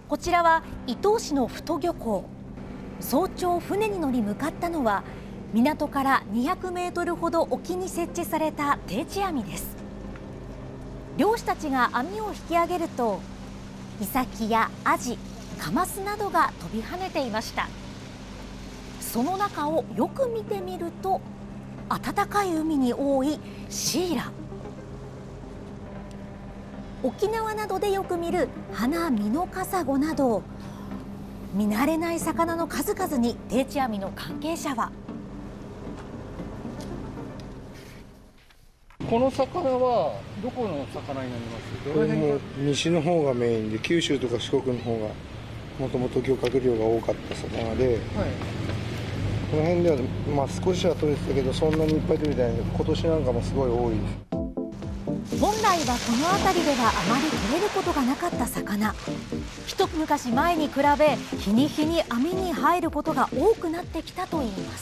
こちらは伊東市の太漁港。早朝船に乗り向かったのは港から200メートルほど沖に設置された定置網です。漁師たちが網を引き上げるとイサキやアジ、カマスなどが飛び跳ねていました。その中をよく見てみると暖かい海に多いシイラ。沖縄などでよく見るハナミノカサゴなど見慣れない魚の数々に定置網の関係者は、 この魚はどこの魚になります？ これも西の方がメインで、九州とか四国の方がもともと漁獲量が多かった魚で、はい、この辺ではまあ少しは取れてたけど、そんなにいっぱい取れてないので、今年なんかもすごい多いです。 本来はこの辺りではあまり取れることがなかった魚。一昔前に比べ日に日に網に入ることが多くなってきたといいます。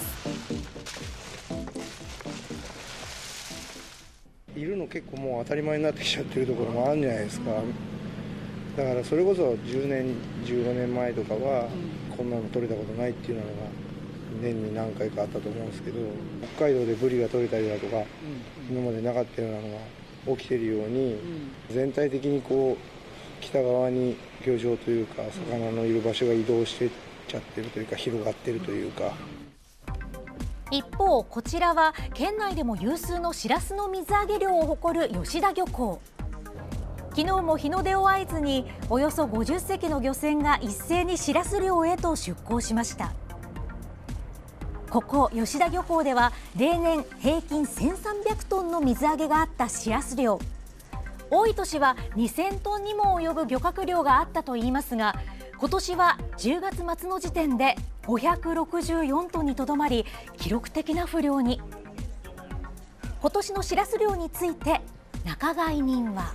いるの結構もう当たり前になってきちゃってるところもあるんじゃないですか。だからそれこそ10年15年前とかはこんなの取れたことないっていうのが年に何回かあったと思うんですけど、北海道でブリが取れたりだとか今までなかったようなのが起きてるように、全体的にこう北側に漁場というか魚のいる場所が移動してっちゃってるというか、広がってるというか。 一方、こちらは県内でも有数のシラスの水揚げ量を誇る吉田漁港。昨日も日の出を合図におよそ50隻の漁船が一斉にシラス漁へと出港しました。ここ吉田漁港では例年平均1300トンの水揚げがあったシラス漁。多い年は2000トンにも及ぶ漁獲量があったといいますが、今年は10月末の時点で564トンにとどまり、記録的な不漁に。今年のシラス漁について仲買人は、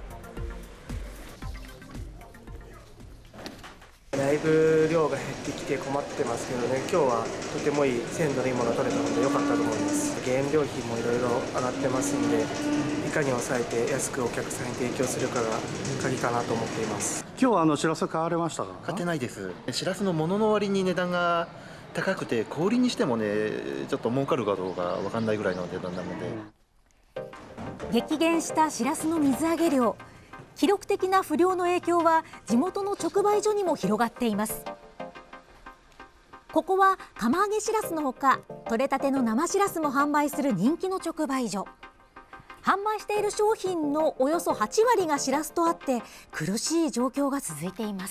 だいぶ量が減ってきて困ってますけどね、今日はとてもいい鮮度のいいものが取れたので良かったと思います。原料費もいろいろ上がってますんで、いかに抑えて安くお客さんに提供するかが鍵かなと思っています。 今日はしらす買われましたか？ 買ってないです。しらすの物の割に値段が高くて、小売りにしてもねちょっと儲かるかどうか分かんないぐらいの値段なので、 激減したシラスの水揚げ量。記録的な不漁の影響は地元の直売所にも広がっています。ここは釜揚げしらすのほか、取れたての生しらすも販売する人気の直売所。販売している商品のおよそ8割がしらすとあって、苦しい状況が続いています。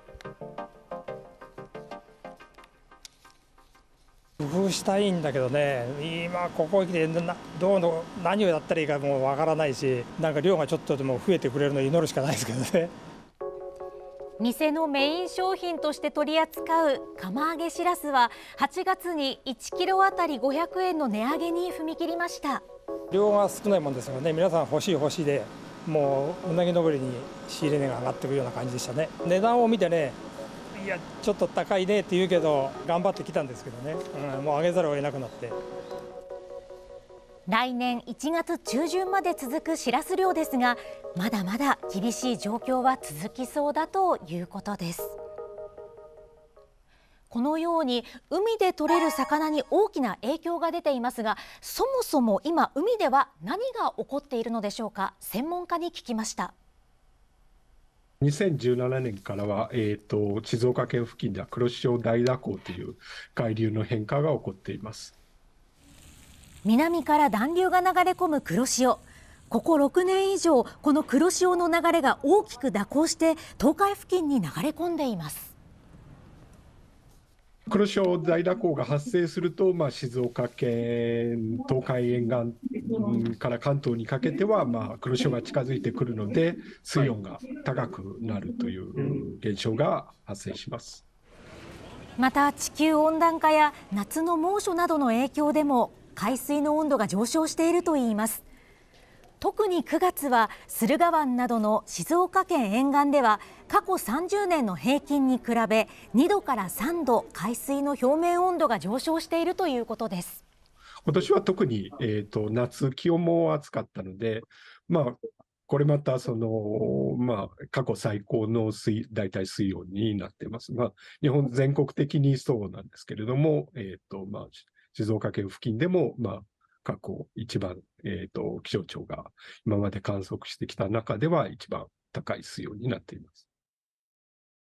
工夫したいんだけどね、今ここへ来て何をやったらいいかもうわからないし、なんか量がちょっとでも増えてくれるのを祈るしかないですけどね。 店のメイン商品として取り扱う釜揚げしらすは8月に1キロあたり500円の値上げに踏み切りました。 量が少ないもんですからね、皆さん欲しいで、もううなぎ登りに仕入れ値が上がっていくような感じでしたね。値段を見てね、いやちょっと高いねって言うけど頑張ってきたんですけどね、もう上げざるを得なくなって。 来年1月中旬まで続くしらす漁ですが、まだまだ厳しい状況は続きそうだということです。このように海で取れる魚に大きな影響が出ていますが、そもそも今海では何が起こっているのでしょうか。専門家に聞きました。 2017年からは、静岡県付近では黒潮大蛇行という海流の変化が起こっています。 南から暖流が流れ込む黒潮。ここ6年以上、この黒潮の流れが大きく蛇行して東海付近に流れ込んでいます。 黒潮大蛇行が発生すると、静岡県東海沿岸から関東にかけては、黒潮が近づいてくるので水温が高くなるという現象が発生します。 また地球温暖化や夏の猛暑などの影響でも海水の温度が上昇しているといいます。特に9月は駿河湾などの静岡県沿岸では過去30年の平均に比べ2度から3度海水の表面温度が上昇しているということです。 今年は特に、夏気温も暑かったので、 これまた過去最高の大体水温になってます。日本全国的にそうなんですけれども、静岡県付近でも、過去一番、気象庁が今まで観測してきた中では一番高い水温になっています。